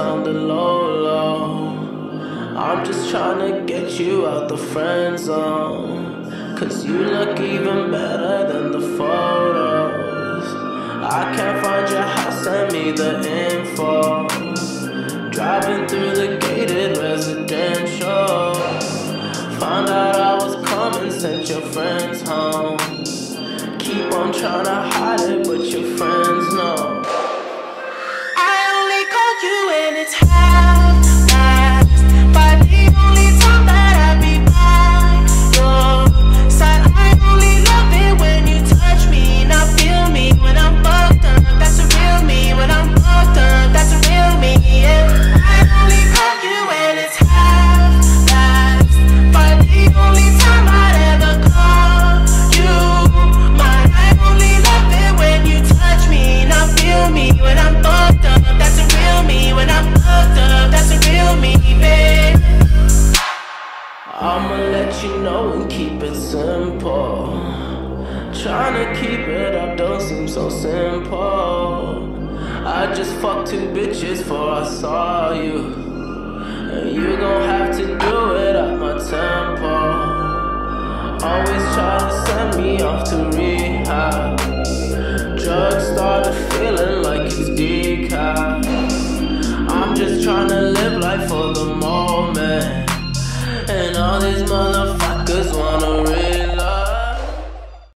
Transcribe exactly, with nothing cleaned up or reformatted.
sounded low, low. I'm just trying to get you out the friend zone, cause you look even better than the photos. I can't find your house, send me the info. Driving through the gated residential, found out I was coming, sent your friends home. Keep on trying to hide it, but your friends know. I only call you when it's half-past, but the only time that I be by your side. I only love it when you touch me, not feel me when I'm fucked up. That's a real me. When I'm fucked up, that's a real me, yeah. I only call you when it's half-past, but the only time I'd ever call you mine. I only love it when you touch me, not feel me when I'm fucked up. That's a real me. When I'm fucked up, that's a real me, babe. I'ma let you know and keep it simple. Trying to keep it up don't seem so simple. I just fucked two bitches before I saw you, and you gon' have to do it at my tempo. Always try to send me off to rehab.